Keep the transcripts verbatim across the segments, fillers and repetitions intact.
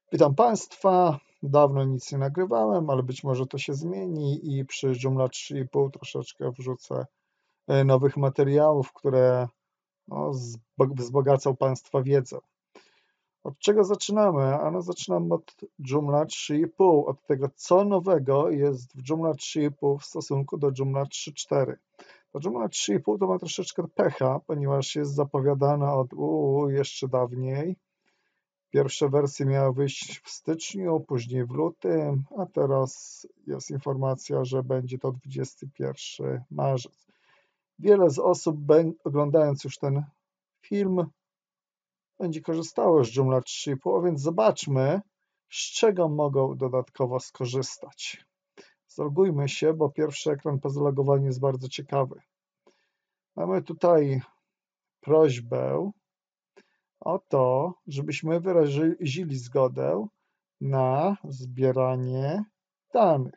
Witam Państwa. Dawno nic nie nagrywałem, ale być może to się zmieni i przy Joomla trzy i pół troszeczkę wrzucę e, nowych materiałów, które no, zbo- wzbogacą Państwa wiedzę. Od czego zaczynamy? Ano zaczynamy od Joomla trzy i pół, od tego, co nowego jest w Joomla trzy i pół w stosunku do Joomla trzy cztery. To Joomla trzy i pół to ma troszeczkę pecha, ponieważ jest zapowiadana od uu, jeszcze dawniej. Pierwsze wersje miały wyjść w styczniu, później w lutym, a teraz jest informacja, że będzie to dwudziesty pierwszy marzec. Wiele z osób, oglądając już ten film, będzie korzystało z Joomla trzy i pół, a więc zobaczmy, z czego mogą dodatkowo skorzystać. Zalogujmy się, bo pierwszy ekran po zalogowaniu jest bardzo ciekawy. Mamy tutaj prośbę o to, żebyśmy wyrazili zgodę na zbieranie danych.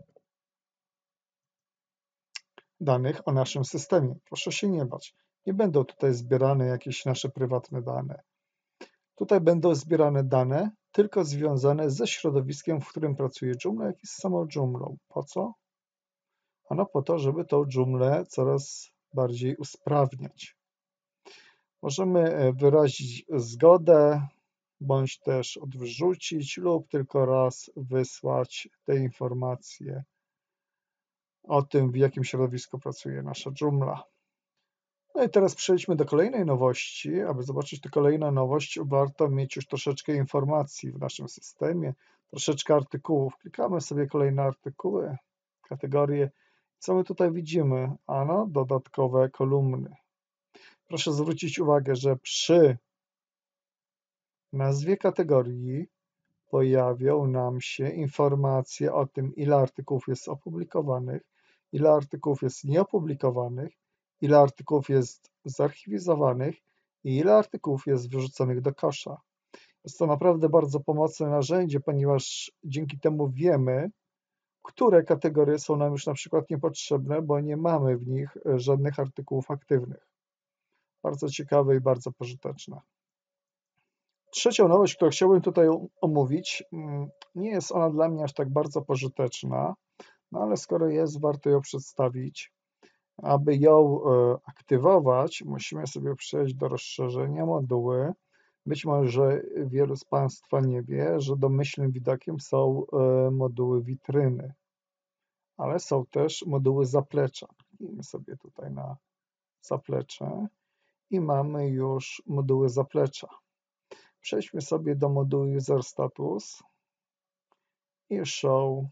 Danych o naszym systemie. Proszę się nie bać. Nie będą tutaj zbierane jakieś nasze prywatne dane. Tutaj będą zbierane dane tylko związane ze środowiskiem, w którym pracuje Joomla, jak i z samą Joomlą. Po co? Ano po to, żeby tą Joomlę coraz bardziej usprawniać. Możemy wyrazić zgodę, bądź też odrzucić lub tylko raz wysłać te informacje o tym, w jakim środowisku pracuje nasza Joomla. No i teraz przejdźmy do kolejnej nowości. Aby zobaczyć tę kolejną nowość, warto mieć już troszeczkę informacji w naszym systemie, troszeczkę artykułów. Klikamy sobie kolejne artykuły, kategorie. Co my tutaj widzimy? Ano, dodatkowe kolumny. Proszę zwrócić uwagę, że przy nazwie kategorii pojawią nam się informacje o tym, ile artykułów jest opublikowanych, ile artykułów jest nieopublikowanych, ile artykułów jest zarchiwizowanych i ile artykułów jest wyrzuconych do kosza. Jest to naprawdę bardzo pomocne narzędzie, ponieważ dzięki temu wiemy, które kategorie są nam już na przykład niepotrzebne, bo nie mamy w nich żadnych artykułów aktywnych. Bardzo ciekawe i bardzo pożyteczne. Trzecią nowość, którą chciałbym tutaj omówić, nie jest ona dla mnie aż tak bardzo pożyteczna, no ale skoro jest, warto ją przedstawić. Aby ją aktywować, musimy sobie przejść do rozszerzenia moduły. Być może wielu z Państwa nie wie, że domyślnym widokiem są moduły witryny, ale są też moduły zaplecza. Kliknijmy sobie tutaj na zaplecze i mamy już moduły zaplecza. Przejdźmy sobie do modułu User Status i Show.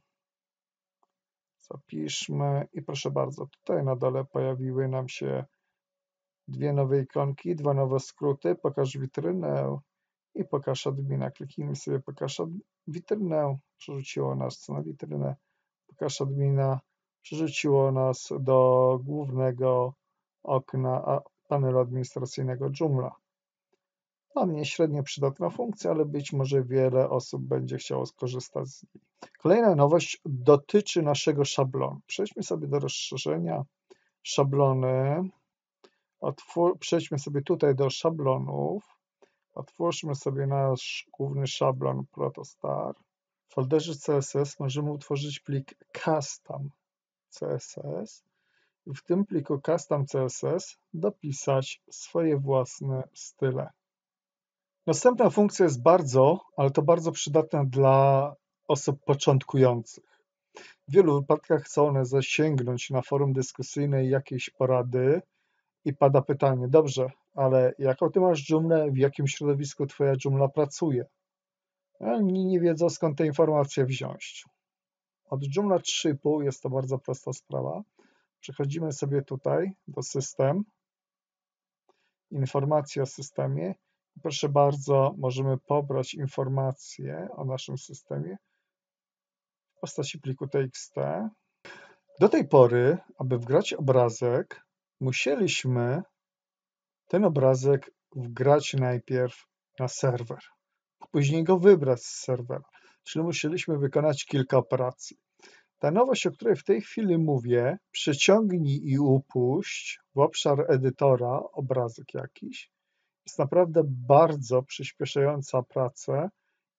Zapiszmy i proszę bardzo, tutaj na dole pojawiły nam się dwie nowe ikonki, dwa nowe skróty, pokaż witrynę i pokaż admina. Kliknijmy sobie pokaż witrynę, przerzuciło nas na witrynę, pokaż admina, przerzuciło nas do głównego okna panelu administracyjnego Joomla. Dla mnie średnio przydatna funkcja, ale być może wiele osób będzie chciało skorzystać z niej. Kolejna nowość dotyczy naszego szablonu. Przejdźmy sobie do rozszerzenia, szablony. Otwór, przejdźmy sobie tutaj do szablonów. Otwórzmy sobie nasz główny szablon Protostar. W folderze C S S możemy utworzyć plik custom C S S i w tym pliku custom C S S dopisać swoje własne style. Następna funkcja jest bardzo, ale to bardzo przydatna dla osób początkujących. W wielu wypadkach chcą one zasięgnąć na forum dyskusyjne jakiejś porady i pada pytanie, dobrze, ale jaką ty masz Joomlę, w jakim środowisku twoja Joomla pracuje? Oni nie wiedzą, skąd te informacje wziąć. Od Joomla trzy i pół jest to bardzo prosta sprawa. Przechodzimy sobie tutaj do system, informacje o systemie. Proszę bardzo, możemy pobrać informacje o naszym systemie w postaci pliku T X T. Do tej pory, aby wgrać obrazek, musieliśmy ten obrazek wgrać najpierw na serwer, a później go wybrać z serwera, czyli musieliśmy wykonać kilka operacji. Ta nowość, o której w tej chwili mówię, przeciągnij i upuść w obszar edytora obrazek jakiś, jest naprawdę bardzo przyspieszająca pracę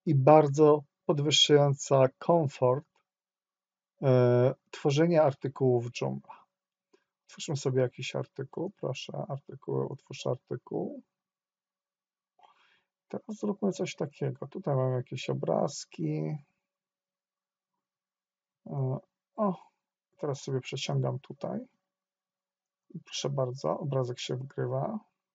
i bardzo podwyższająca komfort e, tworzenia artykułów w Joomla. Otwórzmy sobie jakiś artykuł, proszę, artykuł, otwórz artykuł. Teraz zróbmy coś takiego. Tutaj mamy jakieś obrazki. O, teraz sobie przeciągam tutaj. Proszę bardzo, obrazek się wgrywa.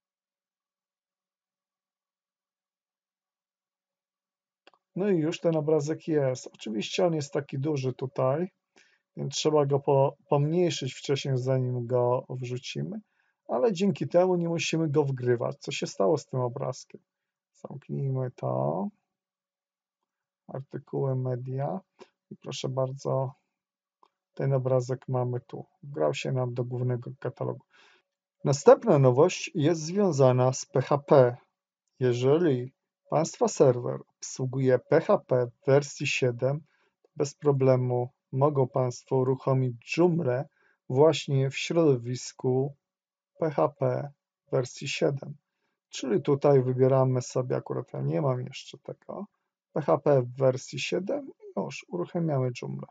No i już ten obrazek jest. Oczywiście on jest taki duży tutaj, więc trzeba go po, pomniejszyć wcześniej, zanim go wrzucimy, ale dzięki temu nie musimy go wgrywać. Co się stało z tym obrazkiem? Zamknijmy to. Artykuły media. I proszę bardzo, ten obrazek mamy tu. Wgrał się nam do głównego katalogu. Następna nowość jest związana z P H P. Jeżeli Państwa serwer obsługuje P H P w wersji siedem, bez problemu mogą Państwo uruchomić Joomlę właśnie w środowisku P H P w wersji siedem. Czyli tutaj wybieramy sobie, akurat ja nie mam jeszcze tego, P H P w wersji siedem i już uruchamiamy Joomlę.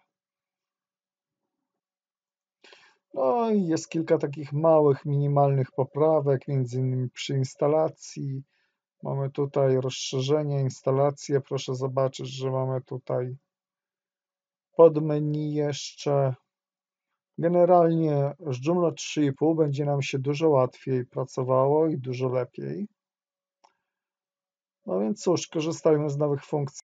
No i jest kilka takich małych, minimalnych poprawek, między innymi przy instalacji. Mamy tutaj rozszerzenie, instalację. Proszę zobaczyć, że mamy tutaj pod menu jeszcze. Generalnie z Joomla trzy i pół będzie nam się dużo łatwiej pracowało i dużo lepiej. No więc cóż, korzystajmy z nowych funkcji.